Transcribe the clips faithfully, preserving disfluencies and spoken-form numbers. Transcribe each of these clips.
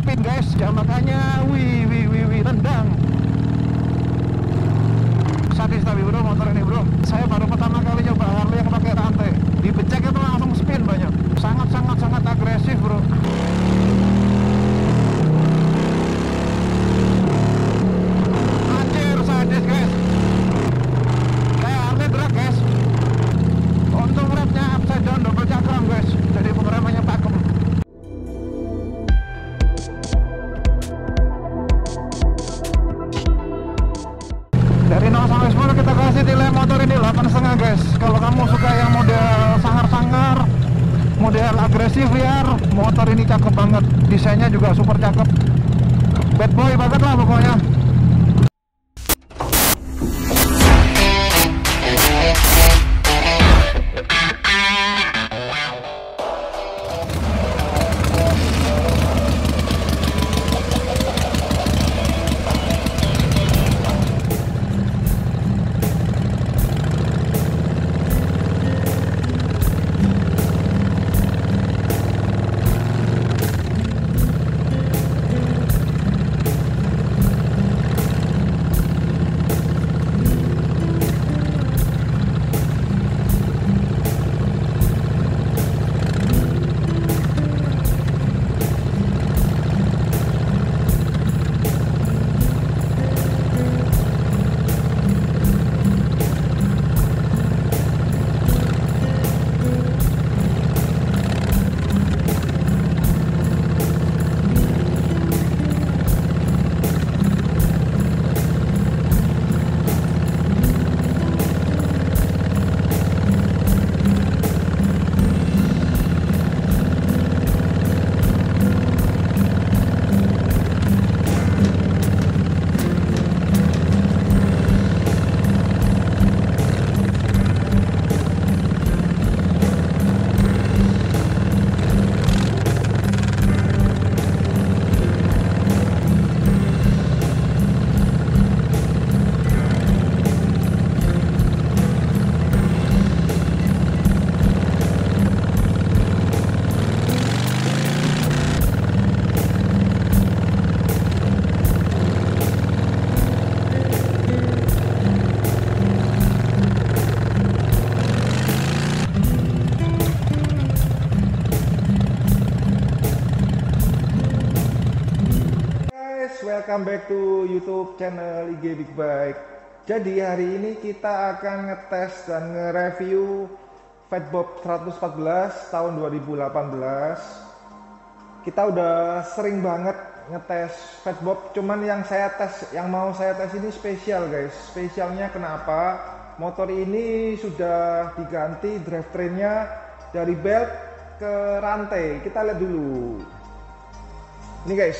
spin guys, ya makanya wih wih wih wih rendang. Sadis tapi bro motor ini bro. Saya baru pertama kali nyoba Harley yang pakai rantai. Dibecek itu langsung spin banyak. Sangat sangat sangat agresif bro. Anjir sadis guys. Kayak Harley drag guys. Untung remnya upside down double cakram guys. Jadi pengeremannya pakem. Dari nol sampai sepuluh kita kasih nilai motor ini delapan koma lima guys. Kalau kamu suka yang model sangar-sangar, model agresif liar, motor ini cakep banget. Desainnya juga super cakep. Bad boy banget lah pokoknya. Welcome back to YouTube channel I G Big Bike. Jadi hari ini kita akan ngetes dan nge-review Fatbob seratus empat belas tahun dua ribu delapan belas. Kita udah sering banget ngetes Fatbob, cuman yang saya tes, yang mau saya tes ini spesial guys. Spesialnya kenapa? Motor ini sudah diganti drivetrainnya dari belt ke rantai. Kita lihat dulu. Ini guys.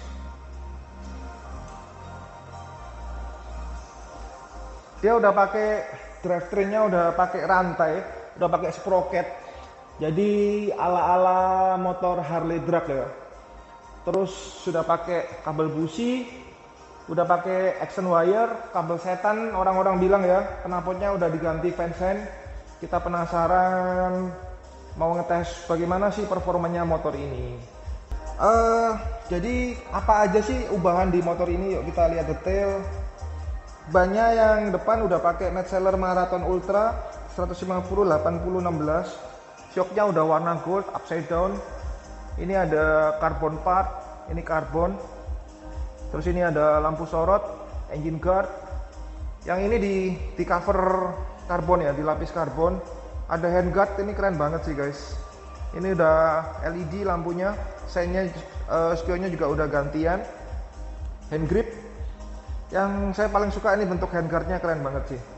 Dia udah pakai drivetrainnya, udah pakai rantai, udah pakai sprocket. Jadi ala-ala motor Harley drag ya. Terus sudah pakai kabel busi, udah pakai action wire, kabel setan. Orang-orang bilang ya, knalpotnya udah diganti fansign. Kita penasaran mau ngetes bagaimana sih performanya motor ini. Uh, jadi apa aja sih ubahan di motor ini? Yuk kita lihat detail. Bannya yang depan udah pakai Metzeler Marathon Ultra seratus lima puluh delapan puluh enam belas. Shocknya udah warna gold upside down. Ini ada carbon part, ini karbon. Terus ini ada lampu sorot, engine guard. Yang ini di di cover karbon ya, dilapis karbon. Ada handguard, ini keren banget sih guys. Ini udah L E D lampunya, seinnya uh, spionnya juga udah gantian. Hand grip. Yang saya paling suka ini bentuk handguardnya, keren banget sih.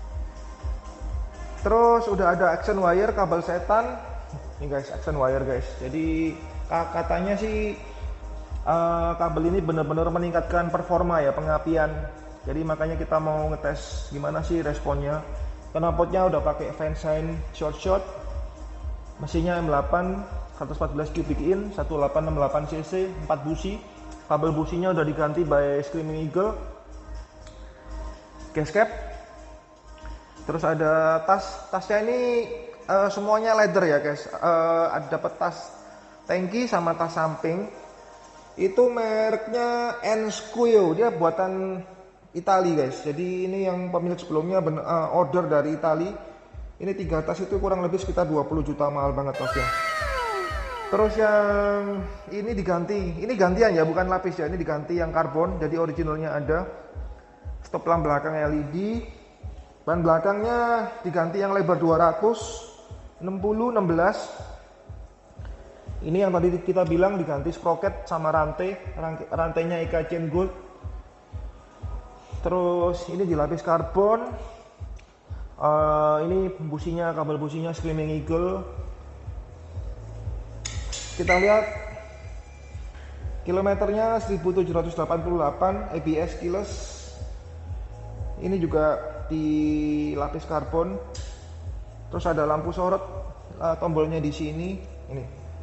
Terus udah ada action wire, kabel setan. Ini guys, action wire guys. Jadi katanya sih uh, kabel ini benar-benar meningkatkan performa ya, pengapian. Jadi makanya kita mau ngetes gimana sih responnya. Knalpotnya udah pakai fansign short shot. Mesinnya M delapan seratus empat belas cubic in, seratus delapan puluh delapan cc, empat busi. Kabel businya udah diganti by Screaming Eagle. Gascap. Terus ada tas, tasnya ini uh, semuanya leather ya guys. Uh, ada dapat tas tangki sama tas samping. Itu mereknya Ensquio, dia buatan Itali guys. Jadi ini yang pemilik sebelumnya bener, uh, order dari Itali. Ini tiga tas itu kurang lebih sekitar dua puluh juta, mahal banget tasnya. Terus yang ini diganti, ini gantian ya, bukan lapis ya, ini diganti yang karbon, jadi originalnya ada. Stop lamp belakang L E D. Ban belakangnya diganti yang lebar dua ratus enam puluh enam belas. Ini yang tadi kita bilang diganti sprocket sama rantai, rantainya Ika Chain Gold. Terus ini dilapis karbon. Uh, ini businya, kabel businya Screaming Eagle. Kita lihat kilometernya seribu tujuh ratus delapan puluh delapan, A B S keyless. Ini juga dilapis karbon. Terus ada lampu sorot, uh, tombolnya di sini. Ini.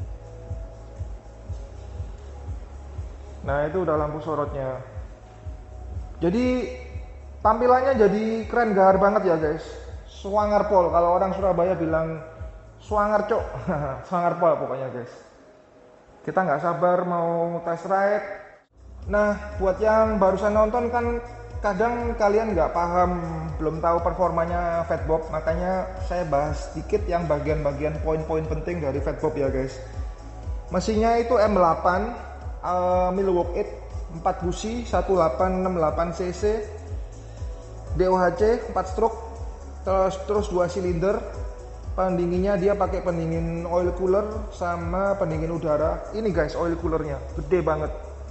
Nah, itu udah lampu sorotnya. Jadi tampilannya jadi keren, gahar banget ya guys. Swanger pol, kalau orang Surabaya bilang swanger cok. Swanger pol pokoknya guys. Kita nggak sabar mau test ride. Nah, buat yang barusan nonton kan kadang kalian nggak paham, belum tahu performanya Fatbob, makanya saya bahas sedikit yang bagian-bagian poin-poin penting dari Fatbob ya guys. Mesinnya itu M delapan uh, Milwaukee empat busi seribu delapan ratus enam puluh delapan cc, D O H C empat stroke, terus terus dua silinder. Pendinginnya dia pakai pendingin oil cooler sama pendingin udara. Ini guys oil coolernya, gede banget.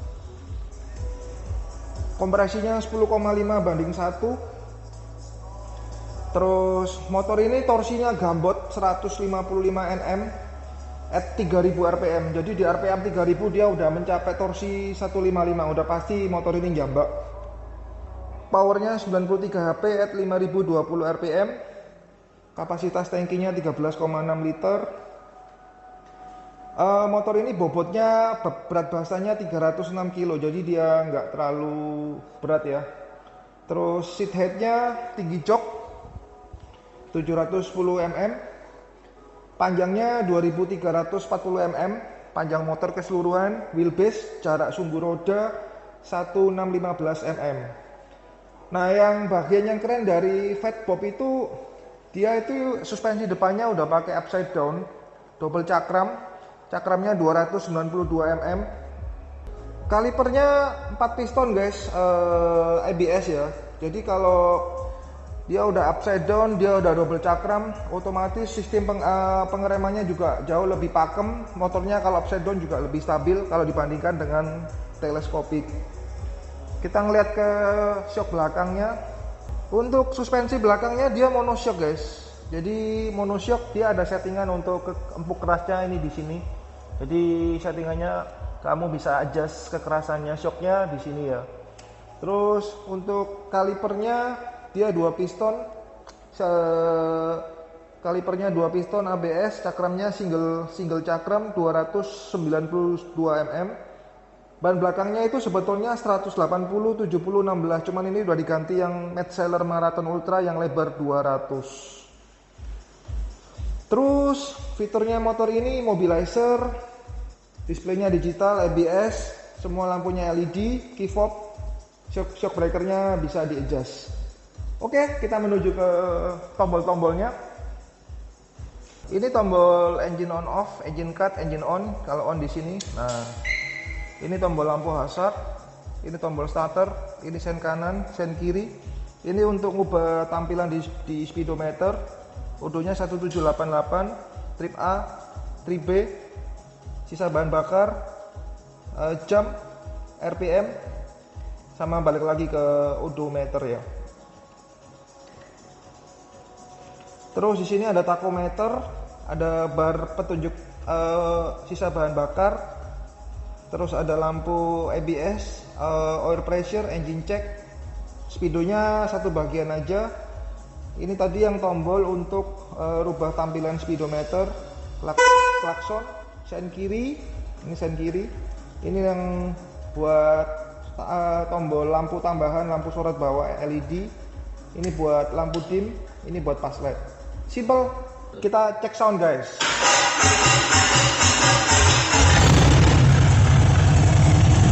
Kompresinya sepuluh koma lima banding satu. Terus motor ini torsinya gambot seratus lima puluh lima newton meter at tiga ribu R P M. Jadi di R P M tiga ribu dia udah mencapai torsi seratus lima puluh lima. Udah pasti motor ini jambak. Powernya sembilan puluh tiga H P at lima ribu dua puluh R P M. Kapasitas tangkinya tiga belas koma enam liter. Uh, motor ini bobotnya berat basahnya tiga ratus enam kilo, jadi dia nggak terlalu berat ya. Terus seat headnya tinggi jok tujuh ratus sepuluh milimeter, panjangnya dua ribu tiga ratus empat puluh milimeter, panjang motor keseluruhan, wheelbase, jarak sumbu roda seribu enam ratus lima belas milimeter. Nah, yang bagian yang keren dari Fatbob itu dia itu suspensi depannya udah pakai upside down, double cakram, cakramnya dua ratus sembilan puluh dua milimeter. Kalipernya empat piston guys, eh, A B S ya. Jadi kalau dia udah upside down, dia udah double cakram, otomatis sistem peng, uh, pengeremannya juga jauh lebih pakem. Motornya kalau upside down juga lebih stabil kalau dibandingkan dengan teleskopik. Kita ngeliat ke shock belakangnya. Untuk suspensi belakangnya dia monoshock guys. Jadi monoshock dia ada settingan untuk ke empuk kerasnya ini di sini. Jadi settingannya kamu bisa adjust kekerasannya shocknya di sini ya. Terus untuk kalipernya dia dua piston. Kalipernya dua piston A B S, cakramnya single single cakram dua ratus sembilan puluh dua milimeter. Ban belakangnya itu sebetulnya seratus delapan puluh tujuh puluh enam belas, cuman ini udah diganti yang Mad Sailor Marathon Ultra yang lebar dua ratus. Terus fiturnya motor ini mobilizer, displaynya digital, A B S, semua lampunya L E D, key fob, shock, shock breakernya bisa di adjust. Oke, kita menuju ke tombol-tombolnya. Ini tombol engine on off, engine cut, engine on. Kalau on di sini. Nah, ini tombol lampu hazard, ini tombol starter, ini sen kanan, sen kiri. Ini untuk ngubah tampilan di, di speedometer. Odonya satu tujuh delapan delapan, trip A, trip B, sisa bahan bakar, uh, jam, R P M, sama balik lagi ke odometer ya. Terus di sini ada tachometer, ada bar petunjuk uh, sisa bahan bakar. Terus ada lampu A B S, uh, oil pressure, engine check. Speedonya satu bagian aja. Ini tadi yang tombol untuk uh, rubah tampilan speedometer, klak klakson, sen kiri, ini sen kiri. Ini yang buat uh, tombol lampu tambahan, lampu sorot bawah L E D. Ini buat lampu dim, ini buat pas light. Simple. Kita cek sound guys.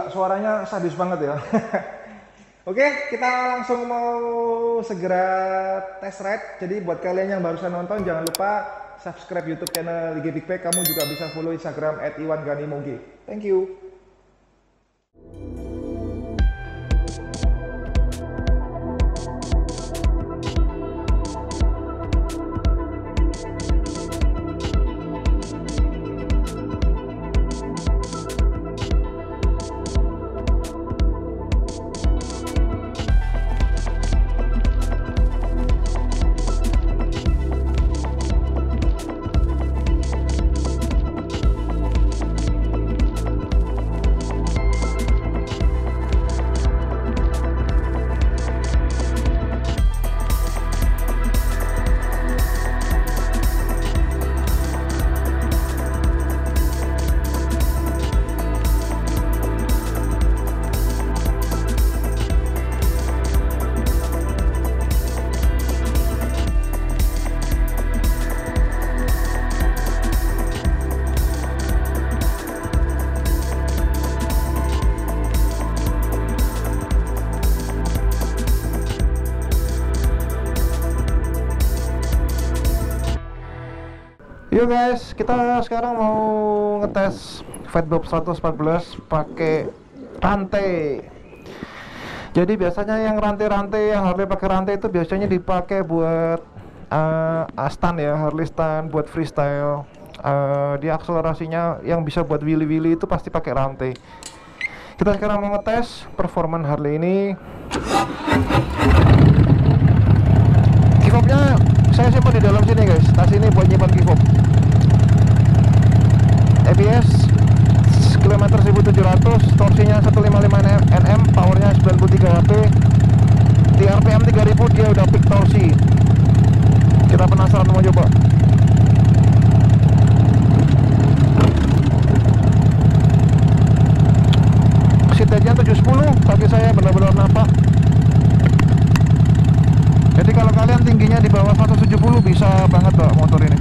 gila, suaranya sadis banget ya. Oke, kita langsung mau segera test ride. Jadi buat kalian yang barusan nonton, jangan lupa subscribe YouTube channel I G Big Bike. Kamu juga bisa follow Instagram at iwan ganimoge. Thank you. Yuk guys, kita sekarang mau ngetes Fatbob seratus empat belas pakai rantai. Jadi biasanya yang rantai-rantai yang Harley pakai rantai itu biasanya dipakai buat uh, stand ya, Harley stand buat freestyle. Uh, dia akselerasinya yang bisa buat wheelie-wheelie itu pasti pakai rantai. Kita sekarang mau ngetes performan Harley ini. Keyfobnya saya simpan di dalam sini guys. Tas ini buat nyimpan keyfob. A B S kilometer seribu tujuh ratus, torsinya seratus lima puluh lima newton, powernya sembilan puluh tiga watt, di R P M tiga ribu dia udah peak torsi. Kita penasaran mau coba. Seatnya tujuh sepuluh, kaki saya benar-benar nampak. Jadi kalau kalian tingginya di bawah seratus tujuh puluh bisa banget bawa motor ini.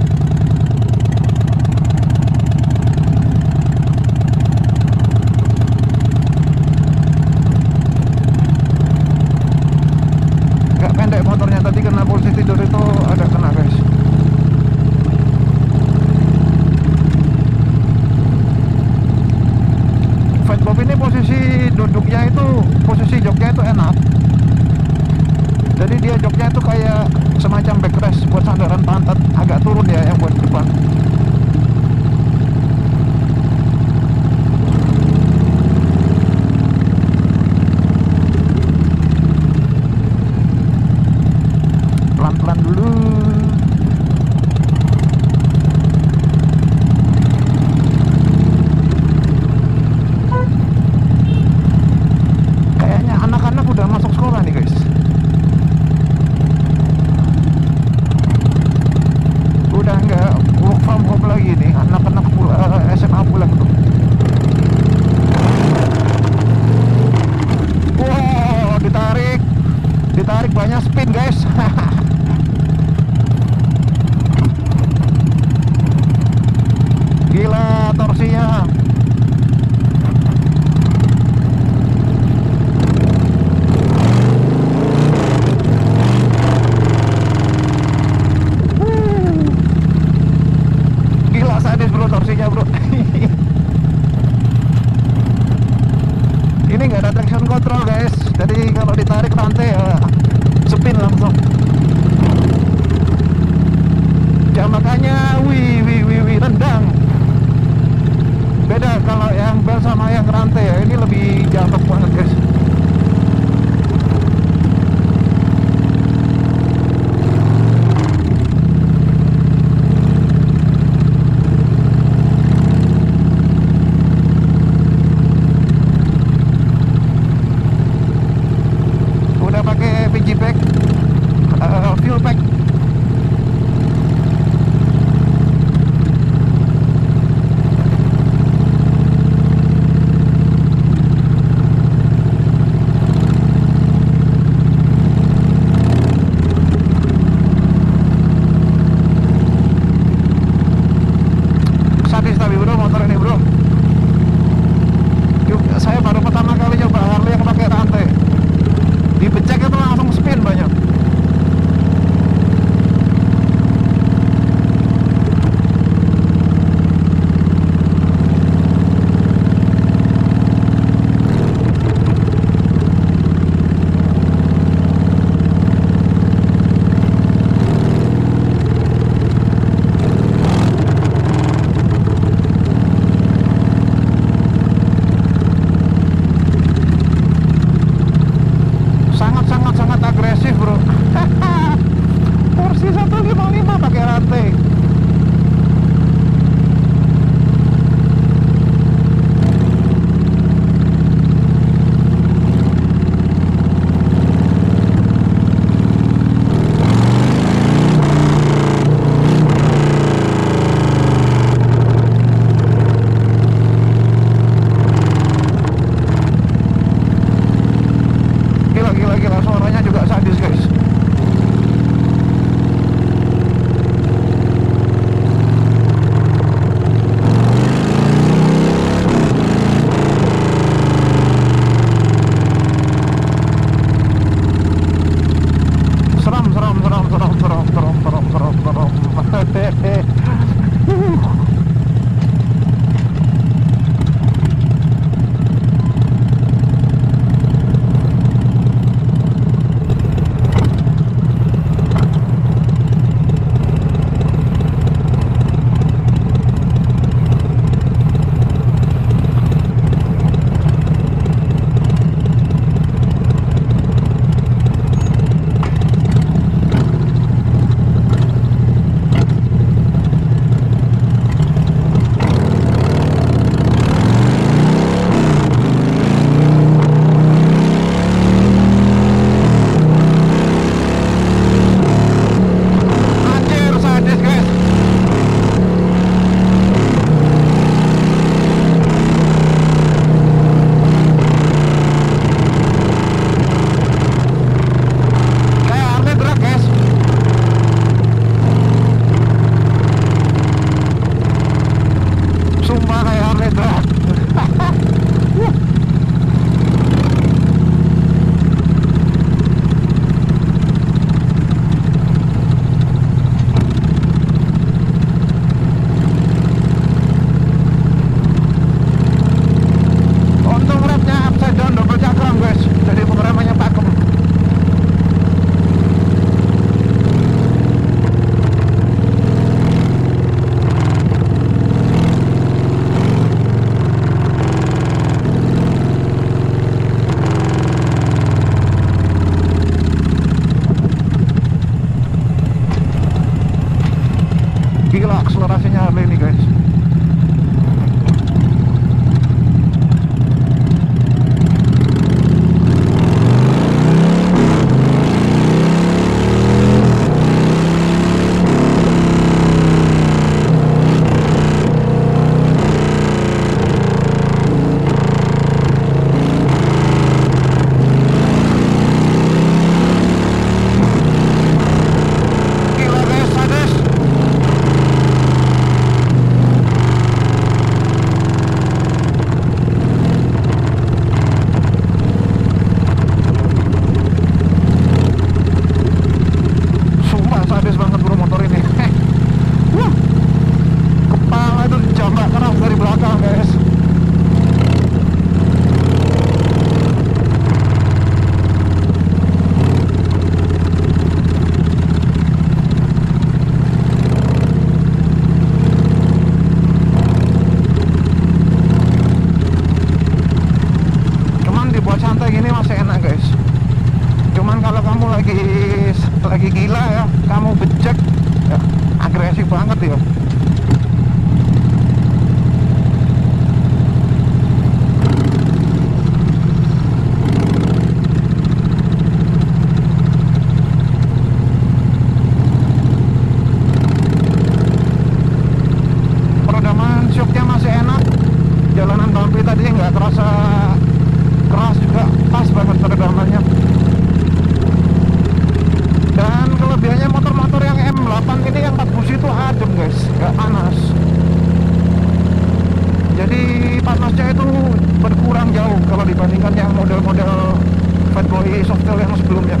Gak pendek motornya, tadi kena posisi tidur itu ada kena guys. Fatbob ini posisi duduknya itu, posisi joknya itu enak. Jadi dia joknya itu kayak semacam backrest buat sandaran pantat, agak turun ya yang buat depan. Pelan-pelan dulu. Kayaknya anak-anak udah masuk sekolah nih guys. Udah nggak work from home lagi nih, anak-anak uh, S M A pulang tuh. Wow, ditarik ditarik banyak spin guys. Gila torsinya. Sadis bro torsinya bro. Ini nggak ada traction control guys, jadi kalau ditarik rantai ya spin langsung. Ya makanya wih wih wih wih rendang. Beda kalau yang bel sama yang rantai ya, ini lebih jatuh banget guys. Pack, uh, fuel pack. Gila-gila, suaranya juga sadis guys. Seram, seram, seram, seram, seram, seram, seram, seram, seram. Gila akselerasinya Harley ini guys. Lagi gila ya, kamu becek ya, agresif banget ya. Peredaman shocknya masih enak, jalanan bumpy tadi nggak terasa keras juga, pas banget peredamannya. Dan kelebihannya motor-motor yang M delapan ini yang empat busi itu adem guys, nggak panas. Jadi panasnya itu berkurang jauh kalau dibandingkan yang model-model Fatboy Softail yang sebelumnya.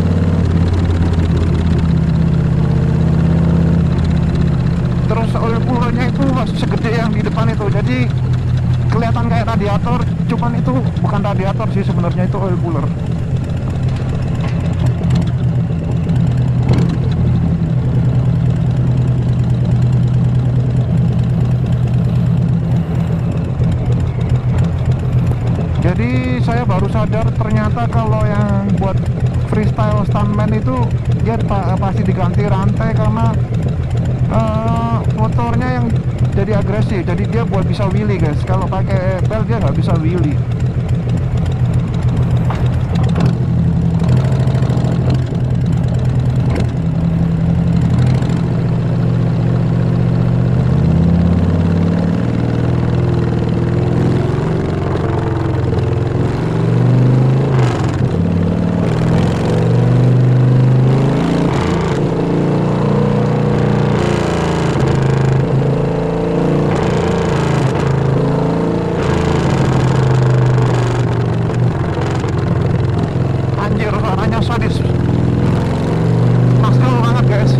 Terus oil coolernya itu segede yang di depan itu, jadi kelihatan kayak radiator, cuman itu bukan radiator sih sebenarnya, itu oil cooler. Jadi saya baru sadar ternyata kalau yang buat freestyle stuntman itu dia pasti diganti rantai karena uh, motornya yang jadi agresif, jadi dia buat bisa wheelie guys. Kalau pakai bel dia nggak bisa wheelie. sadis. Maskul banget guys.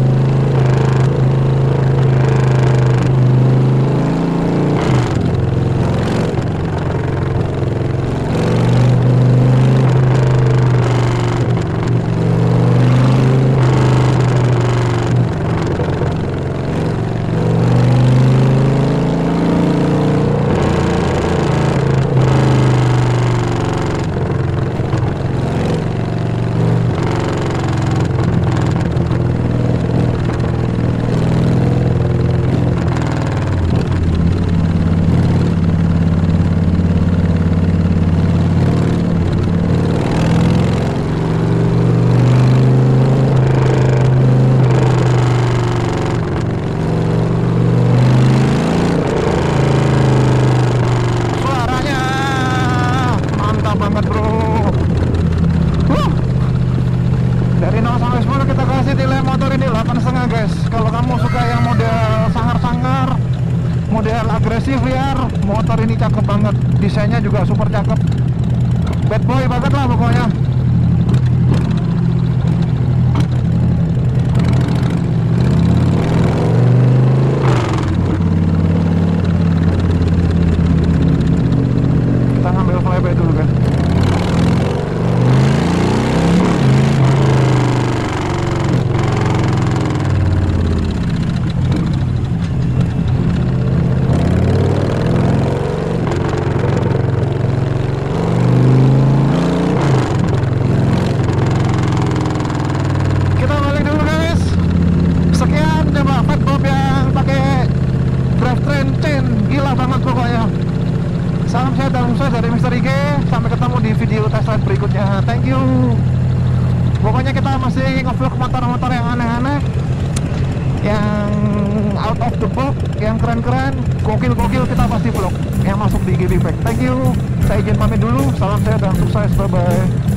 Model agresif liar, motor ini cakep banget, desainnya juga super cakep, bad boy banget lah pokoknya. Kita ngambil flyby dulu guys. Salam sehat dan sukses dari Mister I G. Sampai ketemu di video test ride berikutnya. Thank you. Pokoknya kita masih nge-vlog motor-motor yang aneh-aneh, yang out of the box, yang keren-keren, gokil-gokil, kita pasti vlog yang masuk di G B Pack. Thank you. Saya izin pamit dulu. Salam sehat dan sukses. Bye-bye.